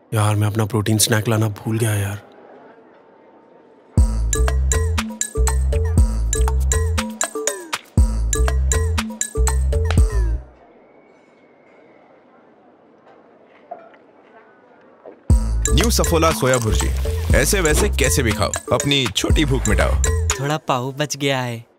यार मैं अपना प्रोटीन स्नैक लाना भूल गया यार। न्यू सफोला सोया भुर्जी, ऐसे वैसे कैसे भी खाओ, अपनी छोटी भूख मिटाओ। थोड़ा पाव बच गया है।